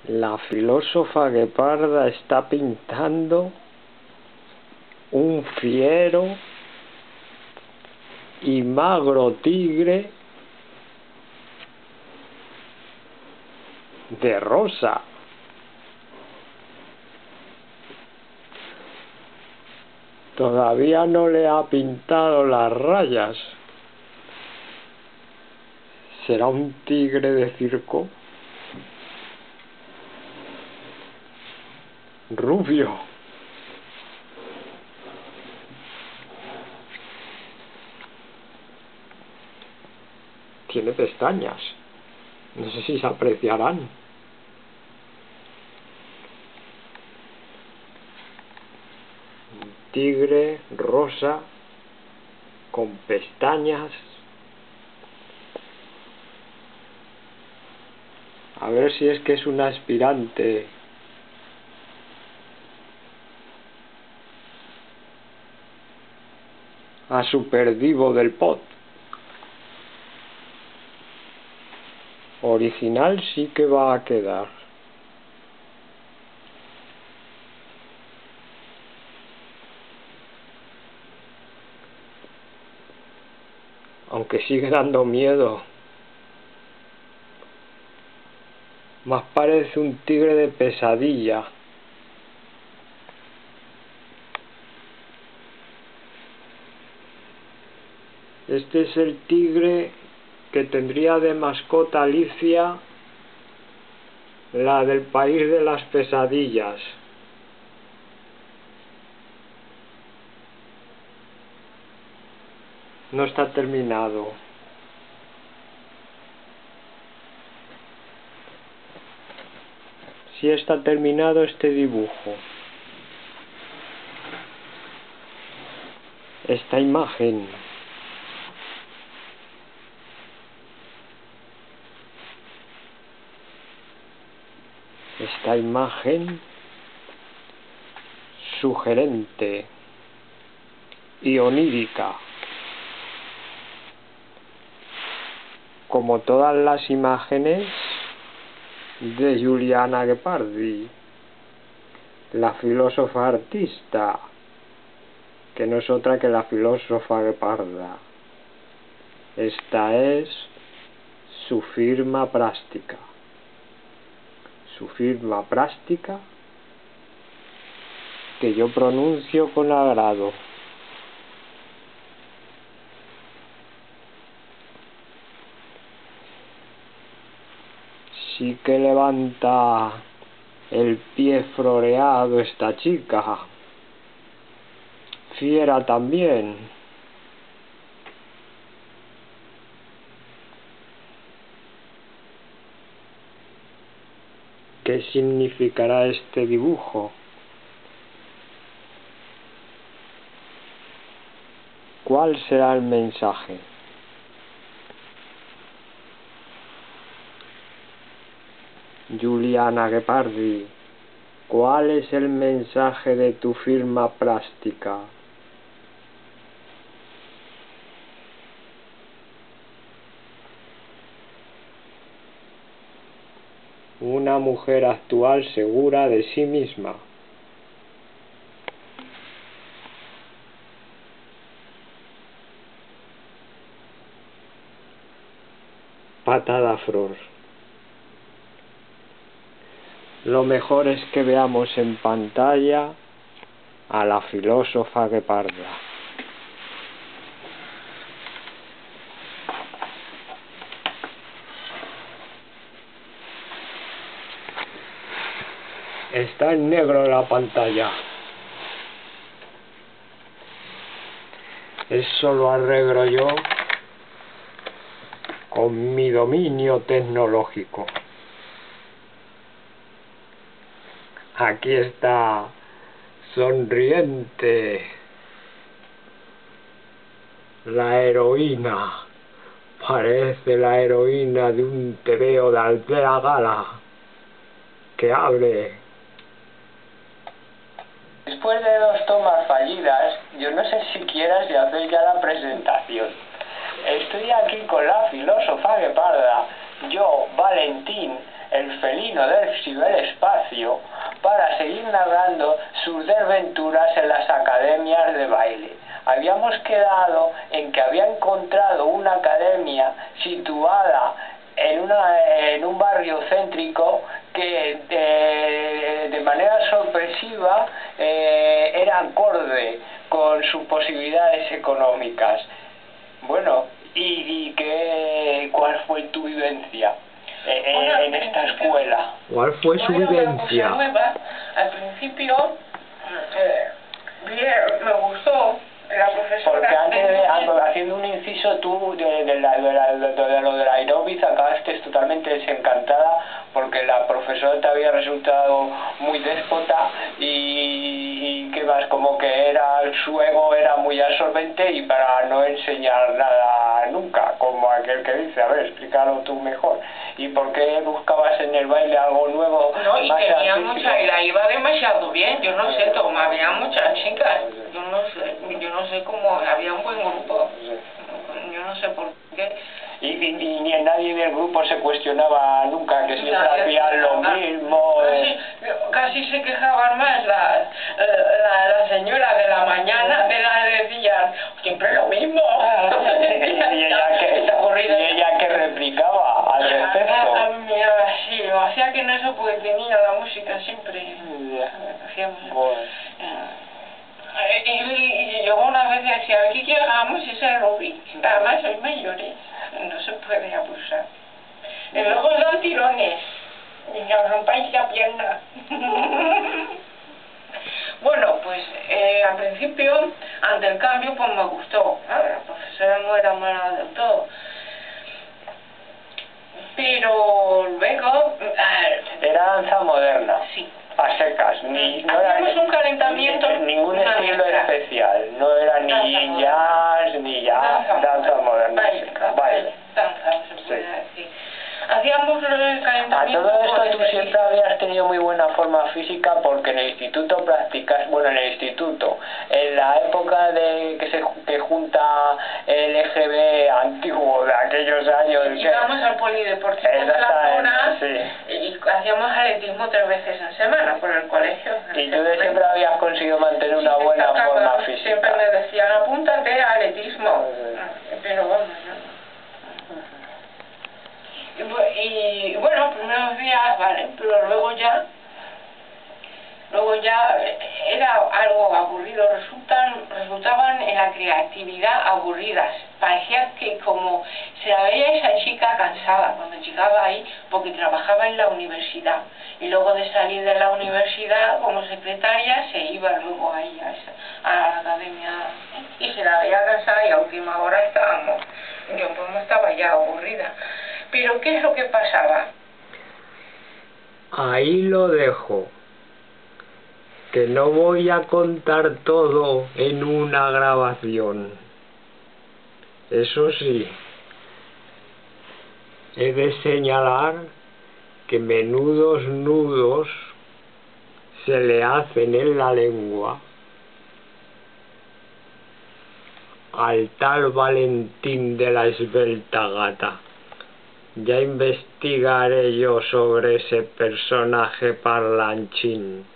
La filósofa gueparda está pintando un fiero y magro tigre de rosa. Todavía no le ha pintado las rayas. ¿Será un tigre de circo? Rubio. Tiene pestañas. No sé si se apreciarán. Un tigre rosa con pestañas. A ver si es que es un aspirante a superdivo del pot. Original sí que va a quedar. Aunque sigue dando miedo. Más parece un tigre de pesadilla. Este es el tigre que tendría de mascota Alicia, la del país de las pesadillas. No está terminado. Sí está terminado este dibujo. Esta imagen. Esta imagen sugerente y onírica. Como todas las imágenes de Juliana Guepardi, la filósofa artista, que no es otra que la filósofa gueparda. Esta es su firma plástica. Su firma plástica que yo pronuncio con agrado. Sí que levanta el pie floreado esta chica. Fiera también. ¿Qué significará este dibujo? ¿Cuál será el mensaje? Juliana Guepardi, ¿cuál es el mensaje de tu firma plástica? Una mujer actual segura de sí misma. Patada flor. Lo mejor es que veamos en pantalla a la filósofa gueparda. Está en negro la pantalla. Eso lo arreglo yo con mi dominio tecnológico. Aquí está, sonriente, la heroína. Parece la heroína de un tebeo de aldea gala. Que hable. Después de 2 tomas fallidas, yo no sé si quieras hacer ya la presentación. Estoy aquí con la filósofa gueparda. yo, Valentín, el felino del ciberespacio, para seguir narrando sus desventuras en las academias de baile. Habíamos quedado en que había encontrado una academia situada en un barrio céntrico que de manera sorpresiva era acorde con sus posibilidades económicas. Bueno, ¿cuál fue tu vivencia en esta escuela? ¿Cuál fue su vivencia? Nueva. Al principio me gustó la profesora. Porque antes haciendo un inciso, tú de lo del aeróbic acabaste totalmente desencantada porque la profesora te había resultado muy déspota y que más como que su ego era muy absorbente y para no enseñar nada nunca, como aquel que dice, a ver, explícalo tú mejor. ¿Y por qué buscabas en el baile algo nuevo? No, y tenía mucha, y la iba demasiado bien, yo no sé, como había muchas chicas, yo no sé cómo, había un buen grupo, yo no sé por qué. Y ni nadie del grupo se cuestionaba nunca, que siempre hacían lo mismo. Casi se quejaban más la señora de la mañana, decían, siempre lo mismo. y ella que replicaba al respecto. Sí, lo hacía que no eso porque tenía la música siempre. Y yo una vez decía, aquí que hagamos ese aeróbic, además soy mayores, no se puede abusar. Y luego dan tirones, y os rompáis la pierna. Bueno, pues al principio, ante el cambio, pues me gustó. La profesora no era mala del todo. Pero luego... Era danza moderna. Sí. A secas, hacíamos un calentamiento, ningún estilo especial, no era ni jazz, danza moderna. Baile, danza, se puede decir. Hacíamos el calentamiento. A todo esto tú siempre habías tenido muy buena forma física porque en el instituto en la época que junta el EGB antiguo de aquellos años. Íbamos al polideportivo de la zona y hacíamos atletismo 3 veces en semana por el colegio. Y tú siempre habías conseguido mantener una buena forma física. Siempre me decían, apúntate a atletismo. Pero vamos, y bueno, primeros días, vale, pero luego ya era algo aburrido, resultaban en la creatividad aburridas. Parecía que como se la veía esa chica cansada cuando llegaba ahí porque trabajaba en la universidad y luego de salir de la universidad como secretaria se iba luego ahí a la academia y se la veía cansada y a última hora yo pues estaba ya aburrida. Pero ¿qué es lo que pasaba? Ahí lo dejo, que no voy a contar todo en una grabación. Eso sí, he de señalar que menudos nudos se le hacen en la lengua al tal Valentín de la esbelta gata. Ya investigaré yo sobre ese personaje parlanchín.